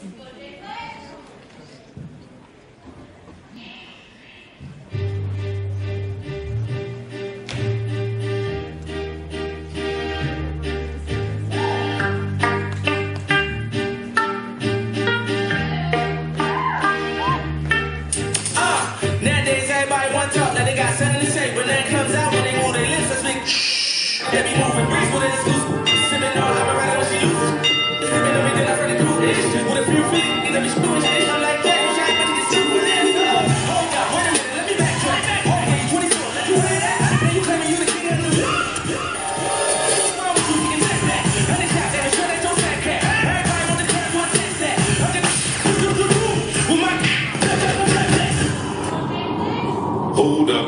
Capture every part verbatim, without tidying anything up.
Hold up.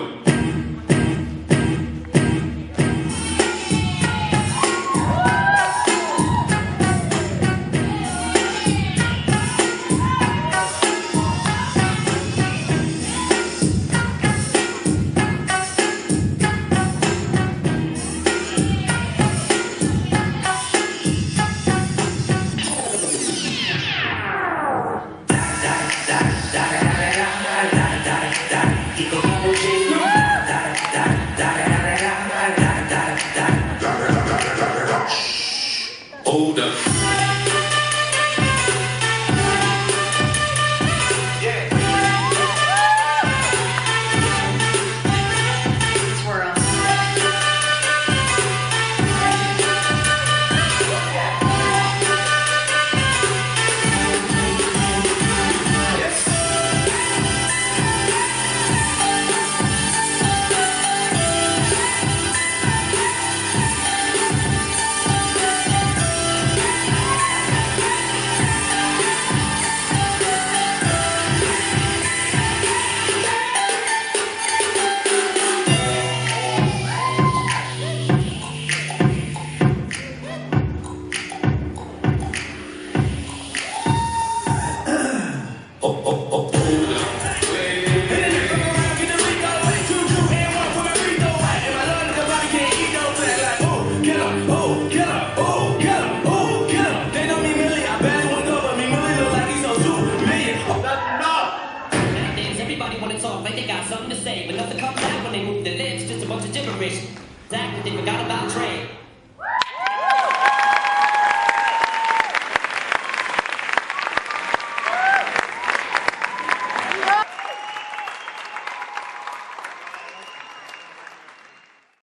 Hold up. Swirl. Like they got something to say, but nothing comes out when they move their lips. Just a bunch of gibberish. Exactly, they forgot about Dre.